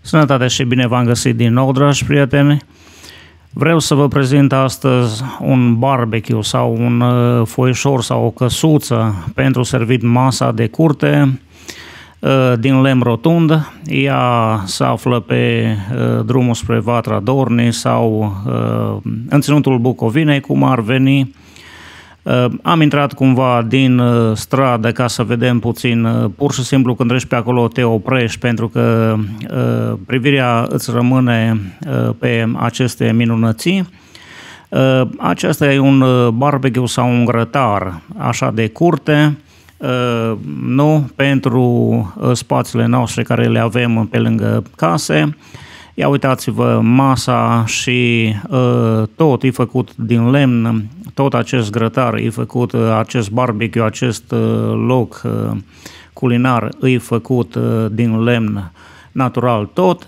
Sănătate și bine v-am găsit din nou, dragi prieteni! Vreau să vă prezint astăzi un barbecue sau un foișor sau o căsuță pentru servit masa de curte din lemn rotund. Ea se află pe drumul spre Vatra Dornei sau în Ținutul Bucovinei, cum ar veni. Am intrat cumva din stradă ca să vedem puțin, pur și simplu când treci pe acolo te oprești pentru că privirea îți rămâne pe aceste minunății. Acesta e un barbecue sau un grătar așa de curte, nu pentru spațiile noastre care le avem pe lângă case. Ia uitați-vă, masa și tot e făcut din lemn, tot acest grătar e făcut, acest barbecue, acest loc culinar e făcut din lemn natural tot.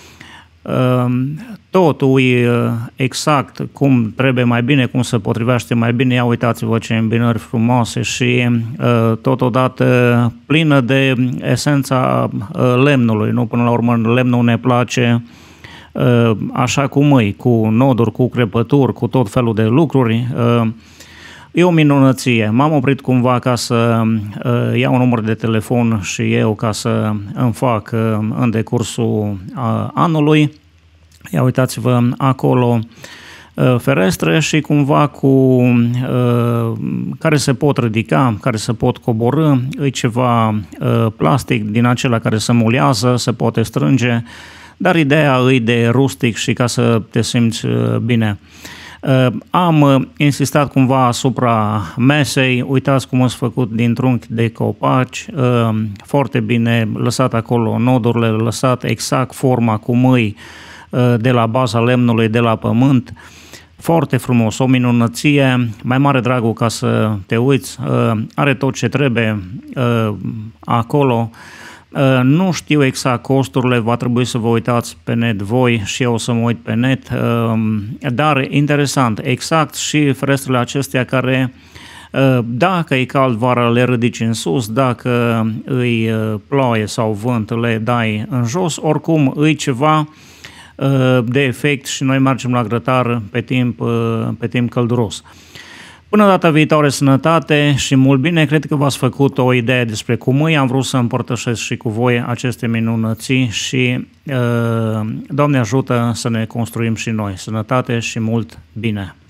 Totul e exact cum trebuie mai bine, cum se potrivește mai bine. Ia uitați-vă ce îmbinări frumoase și totodată plină de esența lemnului. Nu? Până la urmă lemnul ne place așa cum e, cu noduri, cu crepături, cu tot felul de lucruri. E o minunăție. M-am oprit cumva ca să iau un număr de telefon și eu ca să îmi fac în decursul anului. Ia uitați-vă acolo ferestre și cumva cu care se pot ridica, care se pot coborî. E ceva plastic din acela care se mulează, se poate strânge, dar ideea e de rustic și ca să te simți bine. Am insistat cumva asupra mesei, uitați cum sunt făcut din trunchi de copaci, foarte bine lăsat acolo nodurile, lăsat exact forma cum e de la baza lemnului, de la pământ. Foarte frumos, o minunăție, mai mare dragul ca să te uiți, are tot ce trebuie acolo. Nu știu exact costurile, va trebui să vă uitați pe net voi și eu să mă uit pe net, dar interesant, exact și ferestrele acestea care, dacă e cald vara, le ridici în sus, dacă îi ploaie sau vânt, le dai în jos, oricum e ceva de efect și noi mergem la grătar pe timp călduros. Până data viitoare, sănătate și mult bine. Cred că v-ați făcut o idee despre cum e. Am vrut să împărtășesc și cu voi aceste minunății și Doamne ajută să ne construim și noi. Sănătate și mult bine!